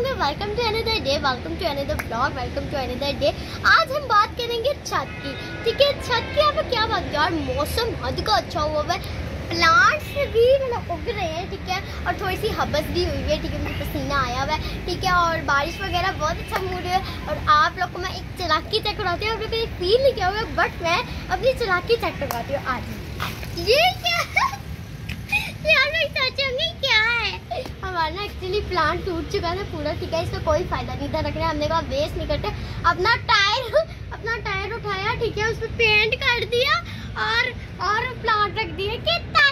Welcome to another day, welcome to another blog, welcome to another day. आज हम बात करेंगे छत की। ठीक है, छत की यहाँ पे क्या बात है यार, मौसम हद का अच्छा हुआ है, प्लांट्स भी मतलब उग रहे हैं। ठीक है, और थोड़ी सी हबस भी हुई है। ठीक है, मुझे पसीना आया हुआ है। ठीक है, और बारिश वगैरह बहुत अच्छा मूड है। और आप लोग को मैं एक चालाकी चेक करवाती हूँ। आप लोग को फील नहीं किया होगा, बट मैं अपनी चालाकी चेक करवाती हूँ आज। ये क्या यार, मैं सोचूंगी क्या है। हमारा ना एक्चुअली प्लांट टूट चुका था पूरा। ठीक है, इसका कोई फायदा नहीं था रखने। हमने कहा वेस्ट नहीं करते। अपना टायर उठाया, ठीक है, उस पर पेंट कर दिया और प्लांट रख दिया। कितना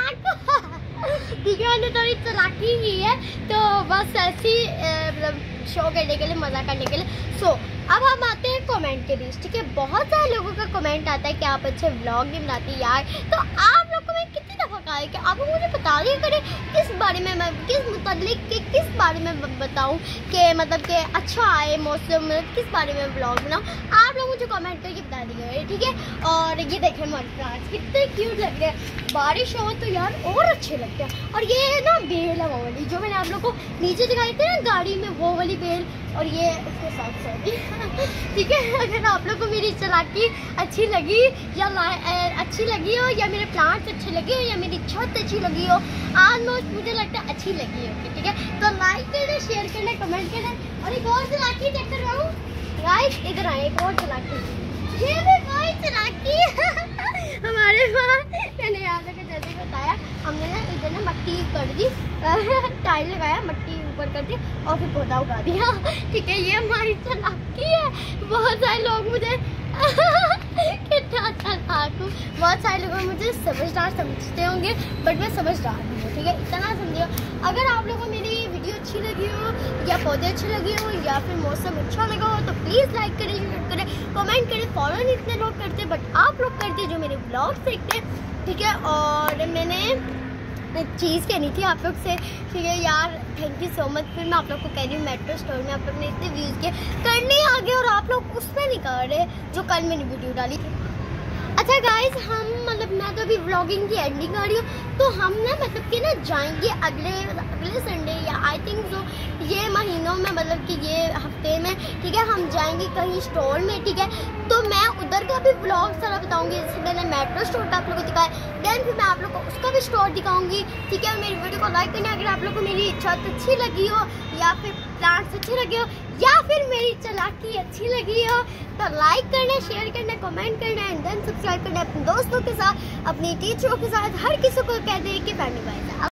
चालाक ठीक है, हमने थोड़ी चालाकी की है, तो बस ऐसी मतलब शो करने के लिए, मजा करने के लिए। सो अब हम आते हैं कमेंट के बीच। ठीक है, बहुत सारे लोगों का कमेंट आता है कि आप अच्छे व्लॉग नहीं बनाती यार। तो आप लोग को मैं कितनी दफा कहा है कि आप लोग मुझे बता दिया करें किस बारे में, मैं किस मुतालिक के किस बारे में बताऊं कि मतलब कि अच्छा आए मौसम, किस बारे में व्लॉग बनाऊं। आप लोग मुझे कमेंट करके बता दिए। ठीक है, और ये देखें मनी प्लांट्स कितने क्यूट लग रहे हैं। बारिश हो तो यार और अच्छे लगते हैं। और ये ना बेल है वो वाली जो मैंने आप लोग को नीचे दिखाई थी ना गाड़ी में, वो वाली बेल, और ये उसके साथ सॉरी ठीक है, अगर आप लोग को मेरी चालाकी अच्छी लगी या अच्छी लगी हो, या मेरे प्लांट्स अच्छे लगे हो, या मेरी छत अच्छी लगी हो, ऑलमोस्ट मुझे लगता है अच्छी लगी होगी। ठीक है, तो लाइक करना, शेयर करना, कमेंट करना। और एक और चालाकी चेक कर रहा हूँ गाइस, इधर आए, एक और चालाकी। ये भी कोई चालाकी हमारे वहाँ मैंने यहाँ पे जैसे बताया, हमने ना इधर ना मट्टी कर दी, टाइल लगाया, मट्टी ऊपर कर दी और फिर पौधा उगा दिया। ठीक है, ये हमारी चालाकी है। बहुत सारे लोग मुझे कितना चालाक हूँ, बहुत सारे लोग मुझे समझदार समझते होंगे, बट मैं समझदार नहीं हूँ। ठीक है, इतना समझिए। अगर आप लोगों को मेरी वीडियो अच्छी लगी हो, या पौधे अच्छे लगे हो, या फिर मौसम अच्छा लगा हो, तो प्लीज़ लाइक करें, शेयर करें, कमेंट करें। फॉलो नहीं इतने लोग करते, बट आप लोग करते जो मेरे ब्लॉग्स देखते हैं। ठीक है, और मैंने चीज़ कहनी थी आप लोग से। ठीक है यार, थैंक यू सो मच। फिर मैं आप लोग को कह रही हूँ, मेट्रो स्टोर में आप लोग ने इतने व्यूज़ के करने आ गए, और आप लोग उसमें नहीं कर रहे जो कल मैंने वीडियो डाली थी। अच्छा गाइस, हम मतलब मैं तो अभी व्लॉगिंग की एंडिंग आ रही हूँ, तो हम ना मतलब कि ना जाएंगे अगले संडे, या आई थिंक सो ये महीनों में, मतलब कि ये हफ्ते में। ठीक है, हम जाएंगे कहीं स्टोर में। ठीक है, तो मैं उधर का भी व्लॉग सारा बताऊंगी। जैसे मैंने मेट्रो स्टोर का आप लोगों को दिखाया, देन फिर मैं आप लोग को उसका भी स्टोर दिखाऊंगी। ठीक है, और मेरी वीडियो को लाइक करना। अगर आप लोग को मेरी छत अच्छी लगी हो, या फिर प्लांट्स अच्छे लगे हो, या फिर मेरी चालाकी अच्छी लगी हो, तो लाइक करना, शेयर करना, कमेंट करना, एंड देन सब्सक्राइब करना। अपने दोस्तों के साथ, अपनी टीचरों के साथ, हर किसी को कहते हैं कि फैमिली वाइज।